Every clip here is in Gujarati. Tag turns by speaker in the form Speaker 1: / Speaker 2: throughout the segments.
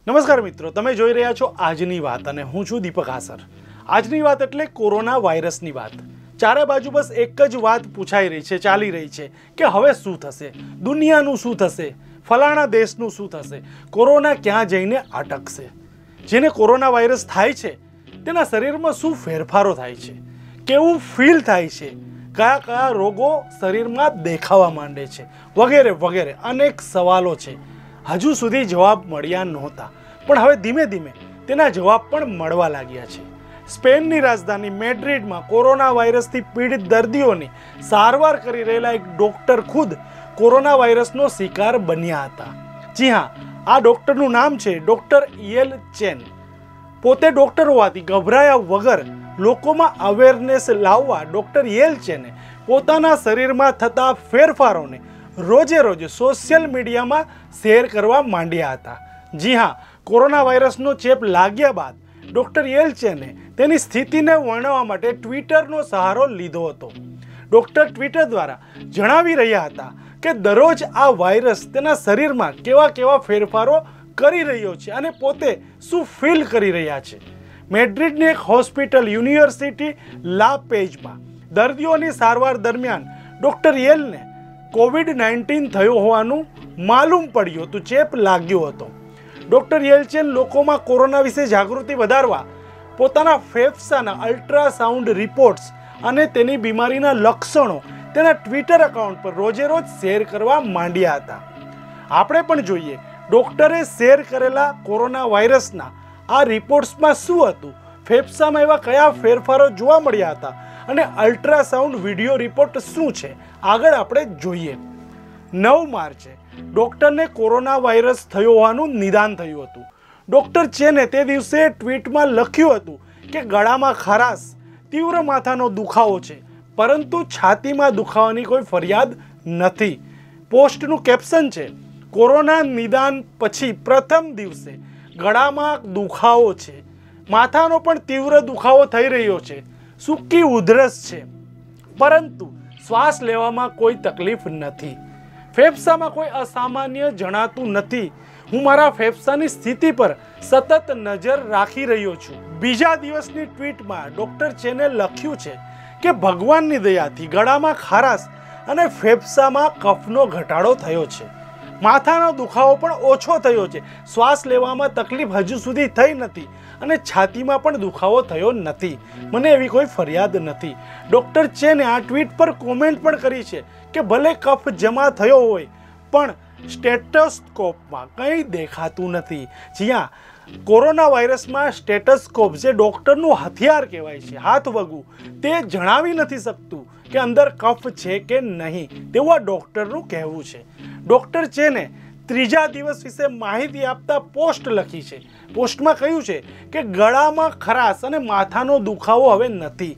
Speaker 1: નમસ્કાર મિત્રો, તમે જોઈ રહ્યા છો આજની વાત અને હું છું દીપક આસર। આજની વાત એટલે કોરોના વાયરસની વાત। ચારે બાજુ બસ એક જ વાત પૂછાઈ રહી છે, ચાલી રહી છે કે હવે શું થશે, દુનિયાનું શું થશે, ફલાણા દેશનું શું થશે, કોરોના ક્યાં જઈને અટકશે। જેને કોરોના વાયરસ થાય છે તેના શરીરમાં શું ફેરફારો થાય છે, કેવું ફીલ થાય છે, કયા કયા રોગો શરીરમાં દેખાવા માંડે છે, વગેરે વગેરે અનેક સવાલો છે। હજુ સુધી જવાબ મળ્યા નહોતા, પણ હવે ધીમે ધીમે તેના જવાબ પણ મળવા લાગ્યા છે। સ્પેનની રાજધાની મેડ્રિડમાં કોરોના વાયરસથી પીડિત દર્દીઓની સારવાર કરી રહેલા એક ડોક્ટર ખુદ કોરોના વાયરસનો શિકાર બન્યા હતા। જી હા, આ ડોક્ટરનું નામ છે ડોક્ટર યેલ ચેન। પોતે ડોક્ટર હોવાથી ગભરાયા વગર લોકોમાં અવેરનેસ લાવવા ડોક્ટર યેલ ચેને પોતાના શરીરમાં થતા ફેરફારોને રોજે રોજ સોશિયલ મીડિયામાં શેર કરવા માંડ્યા હતા। જી હા, કોરોના વાયરસનો ચેપ લાગ્યા બાદ ડોક્ટર યેલ ચેને તેની સ્થિતિને વર્ણવવા માટે ટ્વિટરનો સહારો લીધો હતો। ડોક્ટર ટ્વિટર દ્વારા જણાવી રહ્યા હતા કે દરરોજ આ વાયરસ તેના શરીરમાં કેવા કેવા ફેરફારો કરી રહ્યો છે અને પોતે શું ફીલ કરી રહ્યા છે। મેડ્રિડની એક હોસ્પિટલ યુનિવર્સિટી લા પેજમાં દર્દીઓની સારવાર દરમિયાન ડોક્ટર યેલને કોવિડ-19 થયો હોવાનું માલુમ પડ્યું હતું, ચેપ લાગ્યો હતો। ડોક્ટર યેલચેન લોકોમાં કોરોના વિશે જાગૃતિ વધારવા પોતાના ફેફસાના અલ્ટ્રાસાઉન્ડ રિપોર્ટ્સ અને તેની બીમારીના લક્ષણો તેના ટ્વિટર એકાઉન્ટ પર રોજે રોજ શેર કરવા માંડ્યા હતા। આપણે પણ જોઈએ ડોક્ટરે શેર કરેલા કોરોના વાયરસના આ રિપોર્ટ્સમાં શું હતું, ફેફસામાં એવા કયા ફેરફારો જોવા મળ્યા હતા અને અલ્ટ્રાસાઉન્ડ વિડીયો રિપોર્ટ શું છે, આગળ આપણે જોઈએ। 9 માર્ચે ડોક્ટરને કોરોના વાયરસ થયો હોવાનું નિદાન થયું હતું। ડોક્ટર ચેને તે દિવસે ટ્વીટમાં લખ્યું હતું કે ગળામાં ખરાશ, તીવ્ર માથાનો દુખાવો છે, પરંતુ છાતીમાં દુખાવાની કોઈ ફરિયાદ નથી। પોસ્ટનું કેપ્શન છે, કોરોના નિદાન પછી પ્રથમ દિવસે ગળામાં દુખાવો છે, માથાનો પણ તીવ્ર દુખાવો થઈ રહ્યો છે, સૂકી ઉધરસ છે, પરંતુ શ્વાસ લેવામાં કોઈ તકલીફ નથી, ફેફસામાં કોઈ અસામાન્ય જણાતું નથી, હું મારા ફેફસાની સ્થિતિ પર સતત નજર રાખી રહ્યો છું। બીજા દિવસની ટ્વીટમાં ડોક્ટર ચેને લખ્યું છે કે ભગવાનની દયાથી ગળામાં ખારાશ અને ફેફસામાં કફનો ઘટાડો થયો છે, માથાનો દુખાવો પણ ઓછો થયો છે, શ્વાસ લેવામાં તકલીફ હજુ સુધી થઈ નથી અને છાતીમાં પણ દુખાવો થયો નથી, મને એવી કોઈ ફરિયાદ નથી। ડોક્ટર ચેને આ ટ્વીટ પર કોમેન્ટ પણ કરી છે કે ભલે કફ જમા થયો હોય પણ સ્ટેટોસ્કોપમાં કંઈ દેખાતું નથી। જ્યાં કોરોના વાયરસમાં સ્ટેટોસ્કોપ જે ડોક્ટરનું હથિયાર કહેવાય છે, હાથવગું, તે જણાવી નથી શકતું કે અંદર કફ છે કે નહીં, તેવું આ ડોક્ટરનું કહેવું છે। ડોક્ટર ચેને ત્રીજા દિવસ વિશે માહિતી આપતા પોસ્ટ લખી છે। પોસ્ટમાં કહ્યું છે કે ગળામાં ખરાશ અને માથાનો દુખાવો હવે નથી,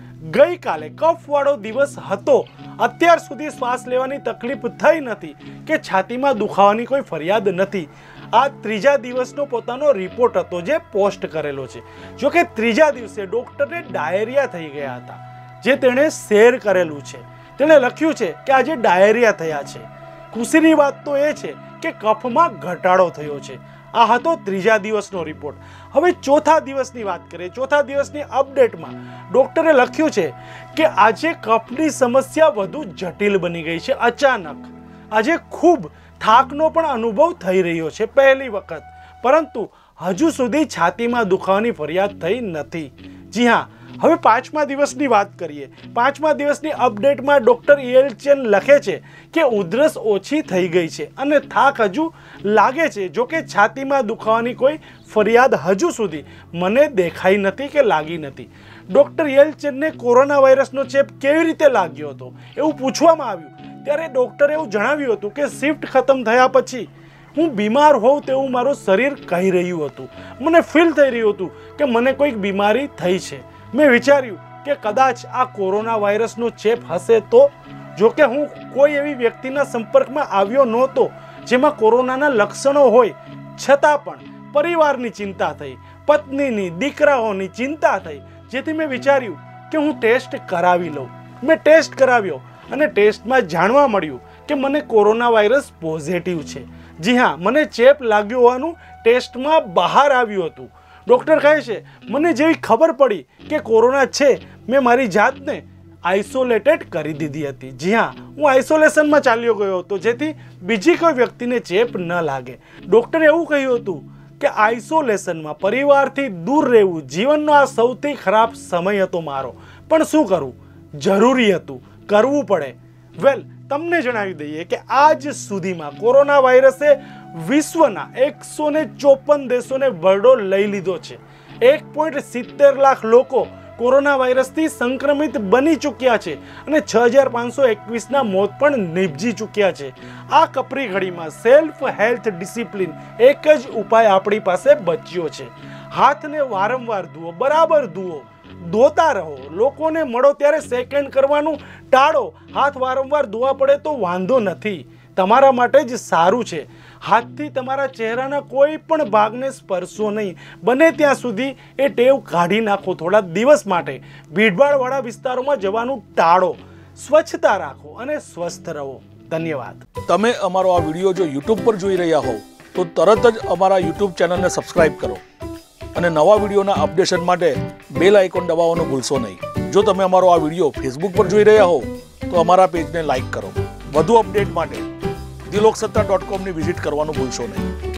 Speaker 1: ગઈકાલે કફવાળો દિવસ હતો, અત્યાર સુધી શ્વાસ લેવાની તકલીફ થઈ નથી કે છાતીમાં દુખાવાની કોઈ ફરિયાદ નથી। આ ત્રીજા દિવસનો પોતાનો રિપોર્ટ હતો જે પોસ્ટ કરેલો છે। જોકે ત્રીજા દિવસે ડોક્ટરને ડાયરિયા થઈ ગયા હતા, જે તેણે શેર કરેલું છે। તેણે લખ્યું છે કે આજે ડાયરિયા થયા છે। ખુશીની વાત તો એ છે કે કફમાં ઘટાડો થયો છે। આ હતો ત્રીજા દિવસનો રિપોર્ટ। હવે ચોથા દિવસની વાત કરીએ। ચોથા દિવસની અપડેટમાં ડોક્ટરે લખ્યું છે કે આજે કફની સમસ્યા વધુ જટિલ બની ગઈ છે। અચાનક આજે ખૂબ થાકનો પણ અનુભવ થઈ રહ્યો છે પહેલી વખત, પરંતુ હજુ સુધી છાતીમાં દુખાવાની ફરિયાદ થઈ નથી। જી હા, હવે પાંચમા દિવસની વાત કરીએ। પાંચમા દિવસની અપડેટમાં ડોક્ટર યેલ ચેન લખે છે કે ઉધરસ ઓછી થઈ ગઈ છે અને થાક હજુ લાગે છે, જોકે છાતીમાં દુખાવાની કોઈ ફરિયાદ હજુ સુધી મને દેખાઈ નથી કે લાગી નથી। ડોક્ટર યેલ ચેનને કોરોના વાયરસનો ચેપ કેવી રીતે લાગ્યો હતો એવું પૂછવામાં આવ્યું ત્યારે ડોક્ટરે એવું જણાવ્યું હતું કે શિફ્ટ ખતમ થયા પછી હું બીમાર હોઉં તેવું મારું શરીર કહી રહ્યું હતું, મને ફીલ થઈ રહ્યું હતું કે મને કોઈક બીમારી થઈ છે। મેં વિચાર્યું કે કદાચ આ કોરોના વાયરસનો ચેપ હશે તો, જોકે હું કોઈ એવી વ્યક્તિના સંપર્કમાં આવ્યો નહોતો જેમાં કોરોનાના લક્ષણો હોય, છતાં પણ પરિવારની ચિંતા થઈ, પત્નીની, દીકરાઓની ચિંતા થઈ, જેથી મેં વિચાર્યું કે હું ટેસ્ટ કરાવી લઉં। મેં ટેસ્ટ કરાવ્યો અને ટેસ્ટમાં જાણવા મળ્યું કે મને કોરોના વાયરસ પોઝિટિવ છે, જી હા, મને ચેપ લાગ્યો હોવાનું ટેસ્ટમાં બહાર આવ્યું હતું. ડૉક્ટર કહે છે મને જેવી ખબર પડી કે કોરોના છે મેં મારી જાતને આઇસોલેટેડ કરી દીધી હતી. જી હા, હું આઇસોલેશનમાં ચાલ્યો ગયો હતો જેથી બીજી કોઈ વ્યક્તિને ચેપ ન લાગે. ડૉક્ટરે એવું કહ્યું હતું કે આઇસોલેશનમાં પરિવારથી દૂર રહેવું જીવનનો આ સૌથી ખરાબ સમય હતો મારો. પણ શું કરું, જરૂરી હતું, કરવું પડે. વેલ, તમને જણાવી દઈએ કે આજ સુધીમાં કોરોના વાયરસે વિશ્વના 154 દેશોને વરડો લઈ લીધો છે. 1.70 લાખ લોકો કોરોના વાયરસથી સંક્રમિત બની ચૂક્યા છે અને 6521ના મોત પણ નિપજી ચૂક્યા છે. આ કપરી ઘડીમાં સેલ્ફ હેલ્થ ડિસિપ્લિન એક જ ઉપાય આપણી પાસે બચ્યો છે. હાથને વારંવાર ધુઓ, બરાબર ધુઓ, ધોતા રહો. લોકોને મળો ત્યારે સેકન્ડ કરવાનું ટાળો. હાથ વારંવાર ધોવા પડે તો વાંધો નથી, તમારા માટે જ સારું છે. હાથથી તમારા ચહેરાના કોઈ પણ ભાગને સ્પર્શો નહીં. બને ત્યાં સુધી એ ટેવ કાઢી નાખો. થોડા દિવસ માટે ભીડભાડવાળા વિસ્તારોમાં જવાનું ટાળો. સ્વચ્છતા રાખો અને સ્વસ્થ રહો. ધન્યવાદ.
Speaker 2: તમે અમારો આ વિડીયો જો યુટ્યુબ પર જોઈ રહ્યા હોવ તો તરત જ અમારા યુટ્યુબ ચેનલને સબસ્ક્રાઇબ કરો અને નવા વિડીયોના અપડેશન માટે બેલ આઇકોન દબાવવાનું ભૂલશો નહીં. જો તમે અમારો આ વિડીયો ફેસબુક પર જોઈ રહ્યા હોવ તો અમારા પેજને લાઇક કરો. વધુ અપડેટ માટે loksatta.com ની વિઝિટ કરવાનું ભૂલશો નહીં.